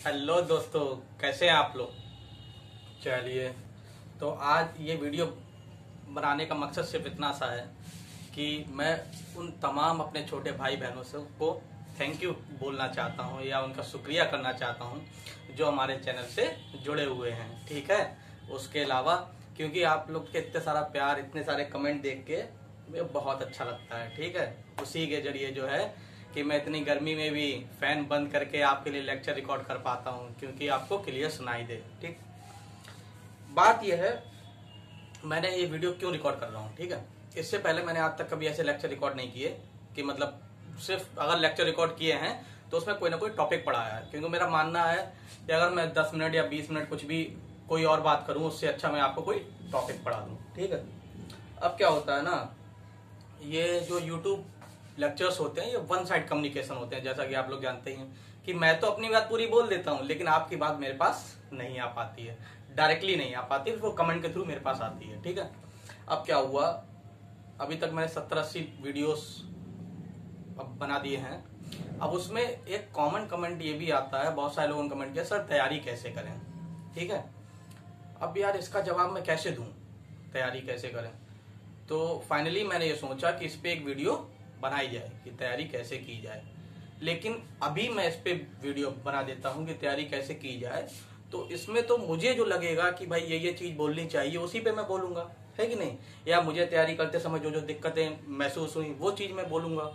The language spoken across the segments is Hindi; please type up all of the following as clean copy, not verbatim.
हेलो दोस्तों, कैसे हैं आप लोग। चलिए, तो आज ये वीडियो बनाने का मकसद सिर्फ इतना सा है कि मैं उन तमाम अपने छोटे भाई बहनों से को थैंक यू बोलना चाहता हूँ या उनका शुक्रिया करना चाहता हूँ जो हमारे चैनल से जुड़े हुए हैं। ठीक है, उसके अलावा क्योंकि आप लोग के इतने सारा प्यार, इतने सारे कमेंट देख के मुझे बहुत अच्छा लगता है। ठीक है, उसी के जरिए जो है कि मैं इतनी गर्मी में भी फैन बंद करके आपके लिए लेक्चर रिकॉर्ड कर पाता हूँ क्योंकि आपको क्लियर सुनाई दे। ठीक, बात यह है मैंने ये वीडियो क्यों रिकॉर्ड कर रहा हूँ। ठीक है, इससे पहले मैंने आज तक कभी ऐसे लेक्चर रिकॉर्ड नहीं किए कि मतलब सिर्फ अगर लेक्चर रिकॉर्ड किए हैं तो उसमें कोई ना कोई टॉपिक पढ़ाया है, क्योंकि मेरा मानना है कि अगर मैं 10 मिनट या 20 मिनट कुछ भी कोई और बात करूं उससे अच्छा मैं आपको कोई टॉपिक पढ़ा दूं। ठीक है, अब क्या होता है ना, ये जो यूट्यूब लेक्चर्स होते हैं ये वन साइड कम्युनिकेशन होते हैं। जैसा कि आप लोग जानते ही हैं कि मैं तो अपनी बात पूरी बोल देता हूँ लेकिन आपकी बात मेरे पास नहीं आ पाती है, डायरेक्टली नहीं आ पाती, वो कमेंट के थ्रू मेरे पास आती है। ठीक है, अब क्या हुआ, अभी तक मैंने 70-80 वीडियोस अब बना दिए हैं। अब उसमें एक कॉमन कमेंट ये भी आता है, बहुत सारे लोगों ने कमेंट किया, सर तैयारी कैसे करें। ठीक है, अब यार इसका जवाब मैं कैसे दूं, तैयारी कैसे करें। तो फाइनली मैंने ये सोचा कि इस पे एक वीडियो बनाई जाए कि तैयारी कैसे की जाए। लेकिन अभी मैं इस पे वीडियो बना देता हूँ कि तैयारी कैसे की जाए, तो इसमें तो मुझे जो लगेगा कि भाई ये चीज बोलनी चाहिए उसी पे मैं बोलूंगा, है कि नहीं। या मुझे तैयारी करते समय जो जो दिक्कतें महसूस हुई वो चीज मैं बोलूंगा।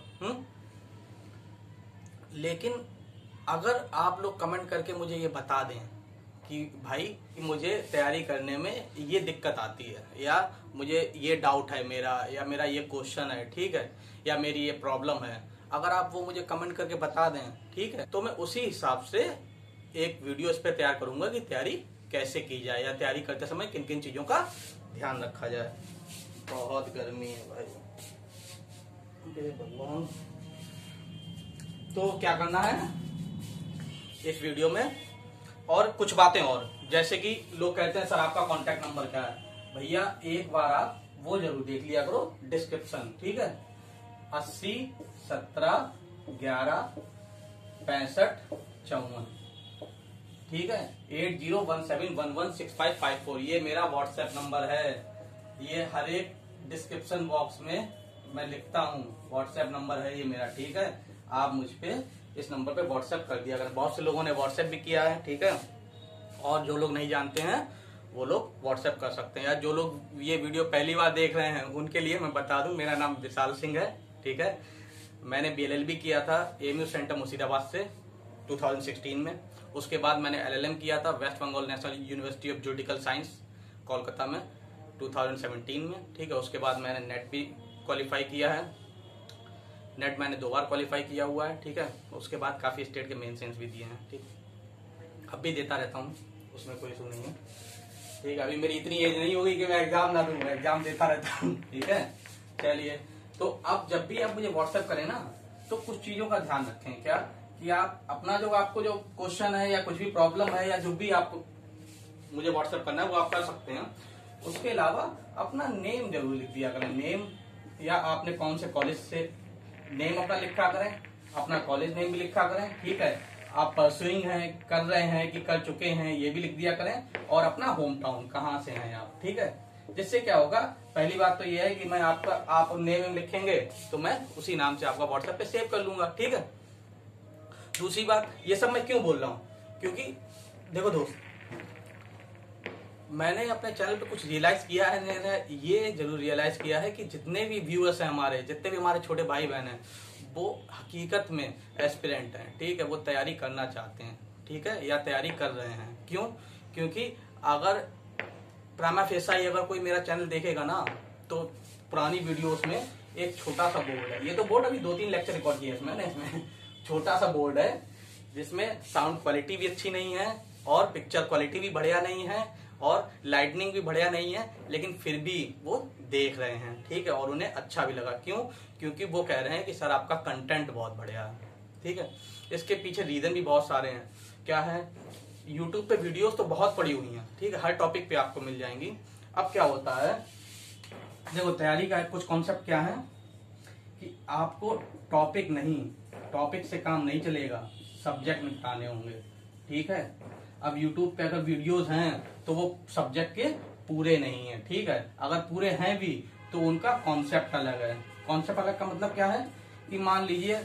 लेकिन अगर आप लोग कमेंट करके मुझे ये बता दें कि भाई कि मुझे तैयारी करने में ये दिक्कत आती है, या मुझे ये डाउट है मेरा, या मेरा ये क्वेश्चन है, ठीक है, या मेरी ये प्रॉब्लम है, अगर आप वो मुझे कमेंट करके बता दें, ठीक है, तो मैं उसी हिसाब से एक वीडियो इस पे तैयार करूंगा कि तैयारी कैसे की जाए या तैयारी करते समय किन किन चीजों का ध्यान रखा जाए। बहुत गर्मी है भाई, भगवान। तो क्या करना है इस वीडियो में, और कुछ बातें और, जैसे कि लोग कहते हैं सर आपका कांटेक्ट नंबर क्या है। भैया एक बार आप वो जरूर देख लिया करो डिस्क्रिप्शन। ठीक है, 80 17 11 65 54, ठीक है, 8017116554 ये मेरा व्हाट्सएप नंबर है। ये हर एक डिस्क्रिप्शन बॉक्स में मैं लिखता हूँ, व्हाट्सएप नंबर है ये मेरा। ठीक है, आप मुझ पे इस नंबर पे व्हाट्सएप कर दिया अगर, बहुत से लोगों ने व्हाट्सएप भी किया है। ठीक है, और जो लोग नहीं जानते हैं वो लोग व्हाट्सएप कर सकते हैं, या जो लोग ये वीडियो पहली बार देख रहे हैं उनके लिए मैं बता दूं, मेरा नाम विशाल सिंह है। ठीक है, मैंने BLLB किया था AMU सेंटर मुर्शिदाबाद से 2016 में। उसके बाद मैंने LLM किया था West Bengal National University of Juridical Science Kolkata में 2017 में। ठीक है, उसके बाद मैंने नेट भी क्वालिफाई किया है, नेट मैंने 2 बार क्वालिफाई किया हुआ है। ठीक है, उसके बाद काफी स्टेट के मेन सेंस भी दिए हैं। ठीक, अब भी देता रहता हूँ, उसमें कोई इशू नहीं है। ठीक है, अभी मेरी इतनी एज नहीं होगी कि मैं एग्जाम ना दूं, एग्जाम देता रहता हूँ। ठीक है, चलिए, तो अब जब भी आप मुझे व्हाट्सएप करें ना तो कुछ चीजों का ध्यान रखें, क्या कि आप अपना जो आपको जो क्वेश्चन है या कुछ भी प्रॉब्लम है या जो भी आपको मुझे व्हाट्सएप करना है वो आप कर सकते हैं। उसके अलावा अपना नेम जरूर लिख दिया करें, नेम, या आपने कौन से कॉलेज से नेम अपना लिखा करें, अपना कॉलेज नेम भी लिखा करें। ठीक है, आप परसुइंग हैं, कर रहे हैं कि कर चुके हैं ये भी लिख दिया करें, और अपना होम टाउन कहाँ से हैं आप। ठीक है, जिससे क्या होगा, पहली बात तो ये है कि मैं आपका आप नेम लिखेंगे तो मैं उसी नाम से आपका व्हाट्सएप पे सेव कर लूंगा। ठीक है, दूसरी बात, ये सब मैं क्यों बोल रहा हूँ, क्योंकि देखो दोस्त, मैंने अपने चैनल पे कुछ रियलाइज किया है, मैंने ये जरूर रियलाइज किया है कि जितने भी व्यूअर्स हैं हमारे, जितने भी हमारे छोटे भाई बहन हैं, वो हकीकत में एस्पिरेंट हैं। ठीक है, वो तैयारी करना चाहते हैं, ठीक है, या तैयारी कर रहे हैं। क्यों, क्योंकि अगर प्रामा फेसा ही अगर कोई मेरा चैनल देखेगा ना तो पुरानी वीडियोस में एक छोटा सा बोर्ड है, ये तो बोर्ड अभी 2-3 लेक्चर रिकॉर्ड किए इसमें, इसमें छोटा सा बोर्ड है जिसमें साउंड क्वालिटी भी अच्छी नहीं है और पिक्चर क्वालिटी भी बढ़िया नहीं है और लाइटनिंग भी बढ़िया नहीं है, लेकिन फिर भी वो देख रहे हैं। ठीक है, और उन्हें अच्छा भी लगा। क्यों, क्योंकि वो कह रहे हैं कि सर आपका कंटेंट बहुत बढ़िया है। ठीक है, इसके पीछे रीजन भी बहुत सारे हैं। क्या है, यूट्यूब पे वीडियोस तो बहुत पड़ी हुई हैं, ठीक है, हर टॉपिक पे आपको मिल जाएंगी। अब क्या होता है, देखो तैयारी का कुछ कॉन्सेप्ट क्या है कि आपको टॉपिक से काम नहीं चलेगा, सब्जेक्ट निपटाने होंगे। ठीक है। अब यूट्यूब पे अगर वीडियोस हैं तो वो सब्जेक्ट के पूरे नहीं है, ठीक है। अगर पूरे हैं भी तो उनका कॉन्सेप्ट अलग है। कॉन्सेप्ट अलग का मतलब क्या है कि मान लीजिए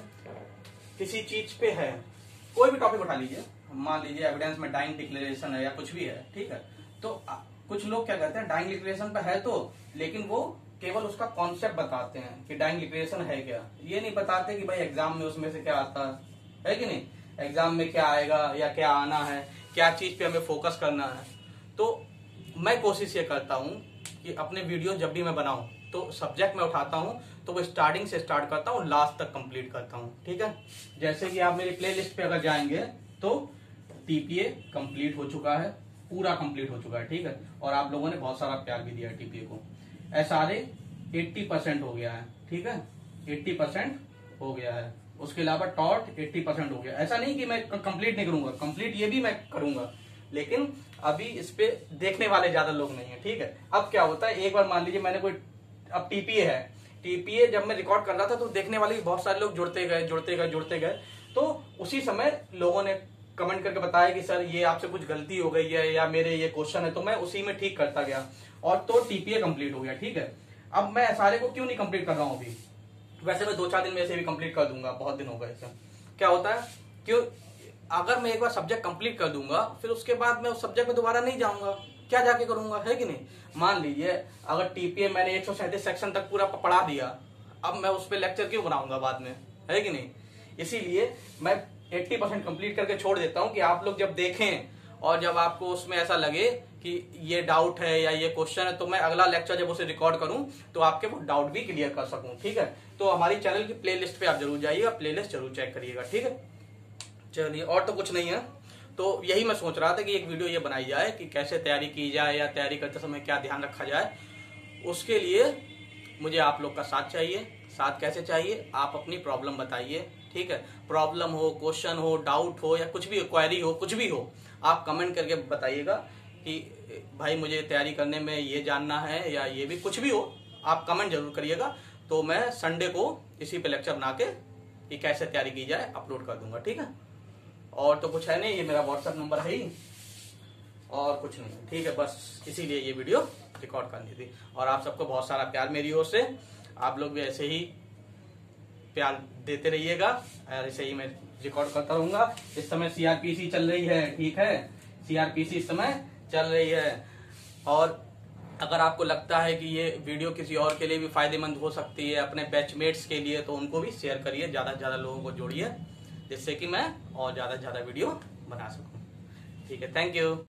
किसी चीज पे है, कोई भी टॉपिक उठा लीजिए, मान लीजिए एविडेंस में डाइंग डिक्लेरेशन है या कुछ भी है, ठीक है। तो कुछ लोग क्या करते हैं, डाइंग डिक्लेरेशन पे है तो, लेकिन वो केवल उसका कॉन्सेप्ट बताते हैं कि डाइंग डिक्लेरेशन है क्या। ये नहीं बताते कि भाई एग्जाम में उसमें से क्या आता है कि नहीं, एग्जाम में क्या आएगा या क्या आना है, क्या चीज पे हमें फोकस करना है। तो मैं कोशिश ये करता हूँ कि अपने वीडियो जब भी मैं बनाऊं तो सब्जेक्ट में उठाता हूं तो वो स्टार्टिंग से स्टार्ट करता हूं, लास्ट तक कंप्लीट करता हूं, ठीक है। जैसे कि आप मेरी प्लेलिस्ट पे अगर जाएंगे तो टीपीए कंप्लीट हो चुका है, पूरा कंप्लीट हो चुका है, ठीक है। और आप लोगों ने बहुत सारा प्यार भी दिया है टीपीए को। एसआरए 80% हो गया है, ठीक है, 80% हो गया है। उसके अलावा टॉट 80% हो गया। ऐसा नहीं कि मैं कंप्लीट नहीं करूंगा, कंप्लीट ये भी मैं करूंगा, लेकिन अभी इस पे देखने वाले ज्यादा लोग नहीं है, ठीक है। अब क्या होता है, एक बार मान लीजिए मैंने कोई, अब टीपीए है, टीपीए जब मैं रिकॉर्ड कर रहा था तो देखने वाले बहुत सारे लोग जुड़ते गए, तो उसी समय लोगों ने कमेंट करके बताया कि सर ये आपसे कुछ गलती हो गई है या मेरे ये क्वेश्चन है, तो मैं उसी में ठीक करता गया और तो टीपीए कंप्लीट हो गया, ठीक है। अब मैं सारे को क्यों नहीं कंप्लीट कर रहा हूँ अभी, वैसे मैं 2-4 दिन में से भी कंप्लीट कर दूंगा, बहुत दिन हो गए ऐसे। क्या होता है, क्यों, अगर मैं एक बार सब्जेक्ट कंप्लीट कर दूंगा फिर उसके बाद मैं उस सब्जेक्ट में दोबारा नहीं जाऊंगा, क्या जाके करूंगा, है कि नहीं। मान लीजिए अगर टीपीए मैंने 137 सेक्शन तक पूरा पढ़ा दिया, अब मैं उस पर लेक्चर क्यों बनाऊंगा बाद में, है कि नहीं। इसीलिए मैं 80% कंप्लीट करके छोड़ देता हूं कि आप लोग जब देखें और जब आपको उसमें ऐसा लगे कि ये डाउट है या ये क्वेश्चन है, तो मैं अगला लेक्चर जब उसे रिकॉर्ड करूं तो आपके वो डाउट भी क्लियर कर सकूं, ठीक है। तो हमारी चैनल की प्लेलिस्ट पे आप जरूर जाइएगा, प्लेलिस्ट जरूर चेक करिएगा, ठीक है। चलिए, और तो कुछ नहीं है, तो यही मैं सोच रहा था कि एक वीडियो ये बनाई जाए कि कैसे तैयारी की जाए या तैयारी करते समय क्या ध्यान रखा जाए। उसके लिए मुझे आप लोग का साथ चाहिए। साथ कैसे चाहिए, आप अपनी प्रॉब्लम बताइए, ठीक है। प्रॉब्लम हो, क्वेश्चन हो, डाउट हो या कुछ भी क्वेरी हो, कुछ भी हो, आप कमेंट करके बताइएगा कि भाई मुझे तैयारी करने में ये जानना है या ये भी कुछ भी हो, आप कमेंट जरूर करिएगा। तो मैं संडे को इसी पे लेक्चर बना के कि कैसे तैयारी की जाए अपलोड कर दूंगा, ठीक है। और तो कुछ है नहीं, ये मेरा व्हाट्सएप नंबर है ही, और कुछ नहीं, ठीक है। बस इसीलिए ये वीडियो रिकॉर्ड करनी थी। और आप सबको बहुत सारा प्यार मेरी ओर से, आप लोग भी ऐसे ही प्यार देते रहिएगा और ऐसे ही मैं रिकॉर्ड करता रहूंगा। इस समय सीआरपीसी चल रही है, ठीक है, सीआरपीसी इस समय चल रही है। और अगर आपको लगता है कि ये वीडियो किसी और के लिए भी फायदेमंद हो सकती है, अपने बैचमेट्स के लिए, तो उनको भी शेयर करिए, ज्यादा से ज्यादा लोगों को जोड़िए, जिससे कि मैं और ज्यादा से ज्यादा वीडियो बना सकूं, ठीक है। Thank you.